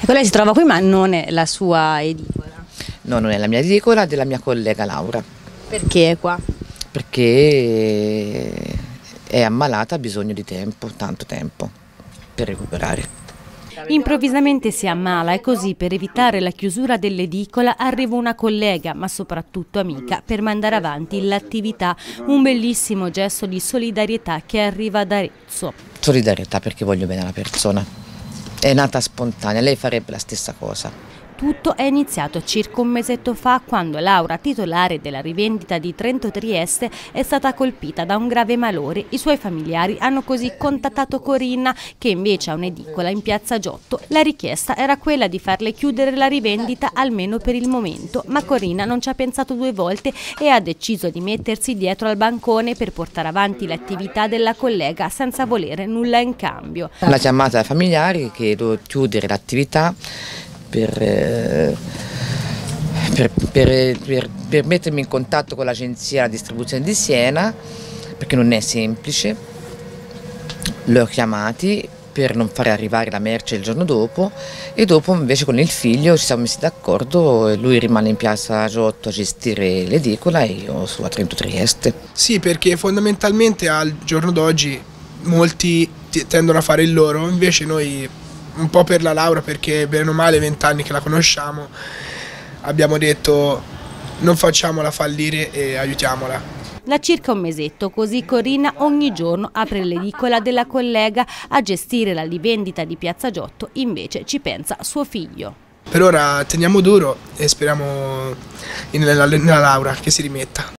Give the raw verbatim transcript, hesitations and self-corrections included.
Quella si trova qui, ma non è la sua edicola. No, non è la mia edicola, è della mia collega Laura. Perché è qua? Perché è ammalata, ha bisogno di tempo, tanto tempo, per recuperare. Improvvisamente si ammala e così, per evitare la chiusura dell'edicola, arriva una collega, ma soprattutto amica, per mandare avanti l'attività. Un bellissimo gesto di solidarietà che arriva da Arezzo. Solidarietà perché voglio bene alla persona. È nata spontanea, lei farebbe la stessa cosa. Tutto è iniziato circa un mesetto fa, quando Laura, titolare della rivendita di Trento Trieste, è stata colpita da un grave malore. I suoi familiari hanno così contattato Corinna, che invece ha un'edicola in piazza Giotto. La richiesta era quella di farle chiudere la rivendita almeno per il momento, ma Corinna non ci ha pensato due volte e ha deciso di mettersi dietro al bancone per portare avanti l'attività della collega senza volere nulla in cambio. La chiamata ai familiari, chiedo chiudere l'attività Per, eh, per, per, per, per mettermi in contatto con l'agenzia della distribuzione di Siena, perché non è semplice. Li ho chiamati per non fare arrivare la merce il giorno dopo e dopo invece con il figlio ci siamo messi d'accordo e lui rimane in piazza Giotto a gestire l'edicola e io su a Trento Trieste. Sì, perché fondamentalmente al giorno d'oggi molti tendono a fare il loro, invece noi, un po' per la Laura, perché bene o male vent'anni che la conosciamo, abbiamo detto non facciamola fallire e aiutiamola. Da circa un mesetto così Corinna ogni giorno apre l'edicola della collega. A gestire la rivendita di piazza Giotto invece ci pensa suo figlio. Per ora teniamo duro e speriamo nella, nella Laura che si rimetta.